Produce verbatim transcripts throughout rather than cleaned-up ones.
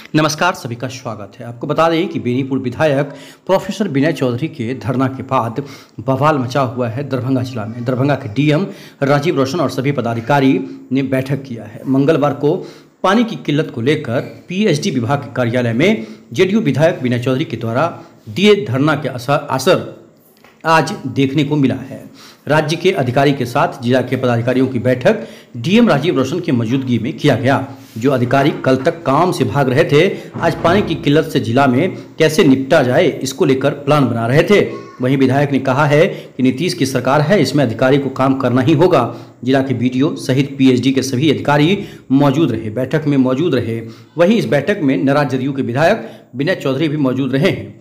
नमस्कार, सभी का स्वागत है। आपको बता दें कि बेनीपुर विधायक प्रोफेसर विनय चौधरी के धरना के बाद बवाल मचा हुआ है दरभंगा जिला में। दरभंगा के डीएम राजीव रोशन और सभी पदाधिकारी ने बैठक किया है। मंगलवार को पानी की किल्लत को लेकर पीएचडी विभाग के कार्यालय में जेडीयू विधायक विनय चौधरी के द्वारा दिए धरना के असर आज देखने को मिला है। राज्य के अधिकारी के साथ जिला के पदाधिकारियों की बैठक डीएम राजीव रोशन की मौजूदगी में किया गया। जो अधिकारी कल तक काम से भाग रहे थे, आज पानी की किल्लत से जिला में कैसे निपटा जाए इसको लेकर प्लान बना रहे थे। वहीं विधायक ने कहा है कि नीतीश की सरकार है, इसमें अधिकारी को काम करना ही होगा। जिला के बीडीओ सहित पीएचडी के सभी अधिकारी मौजूद रहे, बैठक में मौजूद रहे। वहीं इस बैठक में नाराज जदयू के विधायक विनय चौधरी भी मौजूद रहे हैं।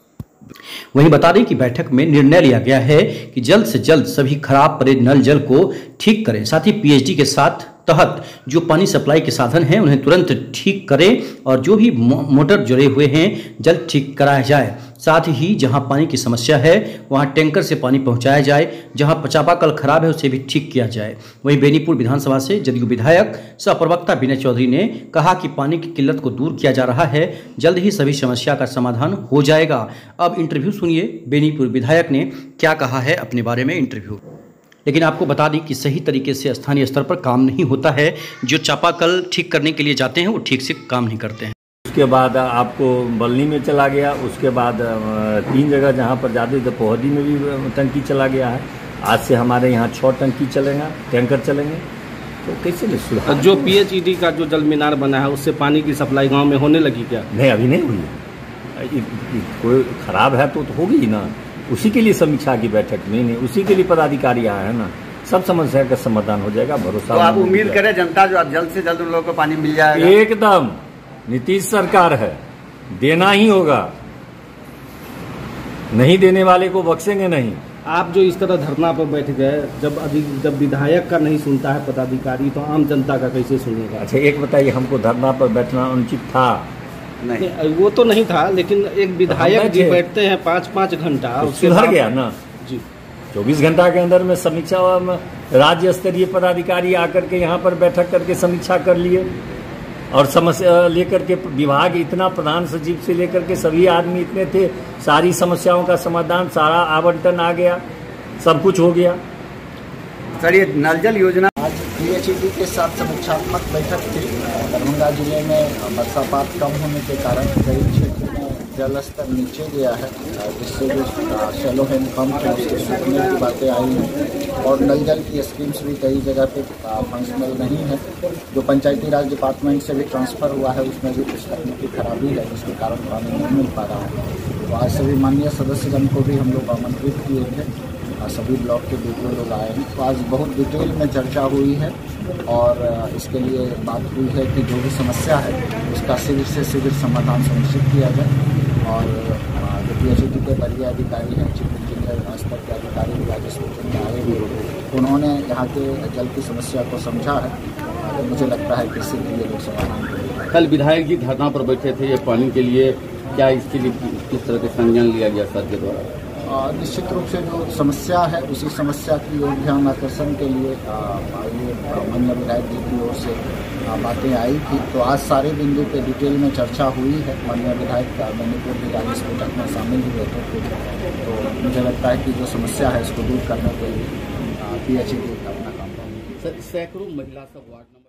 वहीं बता दें कि बैठक में निर्णय लिया गया है कि जल्द से जल्द सभी खराब पड़े नल जल को ठीक करें। साथ ही पीएचडी के साथ तहत जो पानी सप्लाई के साधन हैं उन्हें तुरंत ठीक करें और जो भी मोटर जुड़े हुए हैं जल्द ठीक कराया जाए। साथ ही जहां पानी की समस्या है वहां टैंकर से पानी पहुंचाया जाए, जहां चापाकल खराब है उसे भी ठीक किया जाए। वहीं बेनीपुर विधानसभा से जदयू विधायक सह प्रवक्ता विनय चौधरी ने कहा कि पानी की किल्लत को दूर किया जा रहा है, जल्द ही सभी समस्या का समाधान हो जाएगा। अब इंटरव्यू सुनिए, बेनीपुर विधायक ने क्या कहा है अपने बारे में इंटरव्यू। लेकिन आपको बता दें कि सही तरीके से स्थानीय स्तर पर काम नहीं होता है। जो चापाकल ठीक करने के लिए जाते हैं वो ठीक से काम नहीं करते हैं। उसके बाद आपको बलनी में चला गया, उसके बाद तीन जगह जहाँ पर जाते थे पोहदी में भी टंकी चला गया है। आज से हमारे यहाँ छः टंकी चलेगा, टैंकर चलेंगे। तो कैसे ले सुधार? जो पीएचईडी का जो जल मीनार बना है उससे पानी की सप्लाई गाँव में होने लगी क्या? नहीं, अभी नहीं हुई है। कोई खराब है तो, तो होगी ही ना। उसी के लिए समीक्षा की बैठक में नहीं, उसी के लिए पदाधिकारी आए हैं ना। सब समस्या का समाधान हो जाएगा, भरोसा। तो आप उम्मीद करें जनता जो जल्द से जल्द उन लोगों को पानी मिल जाएगा। एकदम नीतीश सरकार है, देना ही होगा, नहीं देने वाले को बख्शेंगे नहीं। आप जो इस तरह धरना पर बैठ गए, जब अधिक जब विधायक का नहीं सुनता है पदाधिकारी तो आम जनता का कैसे सुनेगा? अच्छा एक बताइए, हमको धरना पर बैठना अनुचित था? नहीं, वो तो नहीं था, लेकिन एक विधायक जी बैठते हैं पाँच पाँच घंटा, तो सुधर गया ना जी। चौबीस घंटा के अंदर में समीक्षा, राज्य स्तरीय पदाधिकारी आकर के यहाँ पर बैठक करके समीक्षा कर लिए और समस्या लेकर के विभाग इतना, प्रधान सचिव से लेकर के सभी आदमी इतने थे, सारी समस्याओं का समाधान, सारा आवंटन आ गया, सब कुछ हो गया। सर ये नल जल योजना आज पीएचईडी के साथ समीक्षात्मक बैठक थी। दरभंगा जिले में वर्षापात कम होने के कारण कई क्षेत्रों में जल स्तर नीचे गया है, जिससे जो शैलो हैंड पंप है उसके सूखने की बातें आई हैं और नल जल की स्कीम्स भी कई जगह पे फंक्शनल नहीं है। जो पंचायती राज डिपार्टमेंट से भी ट्रांसफ़र हुआ है उसमें भी कुछ तकनीकी खराबी है, जिसके कारण पानी नहीं मिल पा रहा है। तो आज सभी माननीय सदस्यगण को भी हम लोग आमंत्रित किए थे, सभी ब्लॉक के बीडीओ लोग आए हैं। तो आज बहुत डिटेल में चर्चा हुई है और इसके लिए बात हुई है कि जो भी समस्या है उसका शीघ्र से शीघ्र समाधान सुनिश्चित किया जाए। और जो पीएचईडी के वरीय अधिकारी हैं, चीफ इंजीनियर स्तर के अधिकारी भी आज इस मीटिंग में आए हुए हैं। उन्होंने यहाँ के जल की समस्या को समझा है, तो मुझे लगता है कि इसी के लिए लोग समाधान करेंगे। कल विधायक जी धरना पर बैठे थे ये पानी के लिए, क्या इसके लिए किस तरह के संज्ञान लिया गया सर के द्वारा? निश्चित रूप से जो समस्या है उसी समस्या की ओर ध्यान आकर्षण के लिए ये माननीय विधायक जी की ओर से बातें आई थी। तो आज सारे बिंदु पे डिटेल में चर्चा हुई है। माननीय विधायक का बेनीपुर भी आज इस बैठक में शामिल हुए थे। तो मुझे लगता है कि जो समस्या है इसको दूर करने के लिए पीएचईडी का अपना काम करेंगे। सर सैकड़ों महिला सब वार्ड नंबर